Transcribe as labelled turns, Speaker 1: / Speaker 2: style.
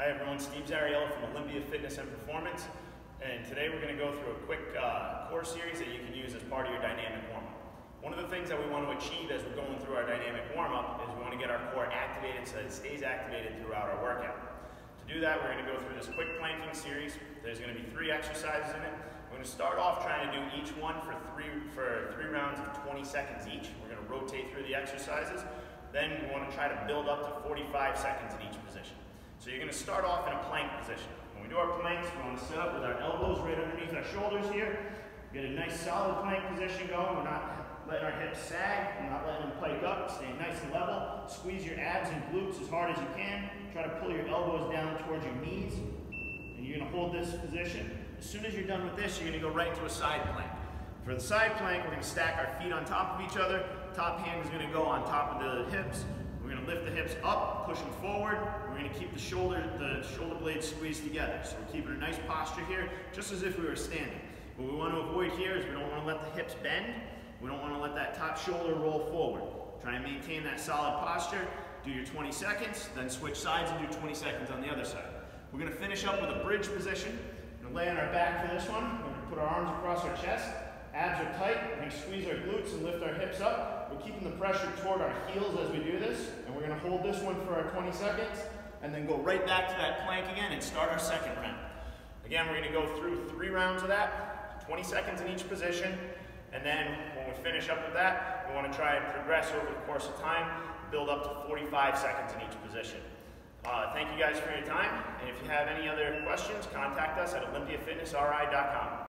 Speaker 1: Hi everyone, Steve Zariella from Olympia Fitness and Performance, and today we're going to go through a quick core series that you can use as part of your dynamic warm-up. One of the things that we want to achieve as we're going through our dynamic warm-up is we want to get our core activated so that it stays activated throughout our workout. To do that, we're going to go through this quick planking series. There's going to be 3 exercises in it. We're going to start off trying to do each one for three rounds of 20 seconds each. We're going to rotate through the exercises. Then we want to try to build up to 45 seconds in each position. So you're going to start off in a plank position. When we do our planks, we want to sit up with our elbows right underneath our shoulders here. Get a nice solid plank position going. We're not letting our hips sag. We're not letting them pike up. Stay nice and level. Squeeze your abs and glutes as hard as you can. Try to pull your elbows down towards your knees. And you're going to hold this position. As soon as you're done with this, you're going to go right into a side plank. For the side plank, we're going to stack our feet on top of each other. Top hand is going to go on top of the hips. We're going to lift the hips up, push them forward. We're going to keep the shoulder blades squeezed together. So we're keeping a nice posture here, just as if we were standing. What we want to avoid here is we don't want to let the hips bend. We don't want to let that top shoulder roll forward. Try and maintain that solid posture. Do your 20 seconds, then switch sides and do 20 seconds on the other side. We're going to finish up with a bridge position. We're going to lay on our back for this one. We're going to put our arms across our chest. Abs are tight. We're going to squeeze our glutes and lift our hips up. We're keeping the pressure toward our heels as we do this. And we're going to hold this one for our 20 seconds and then go right back to that plank again and start our second round. Again, we're going to go through 3 rounds of that, 20 seconds in each position. And then when we finish up with that, we want to try and progress over the course of time, build up to 45 seconds in each position. Thank you guys for your time. And if you have any other questions, contact us at olympiafitnessri.com.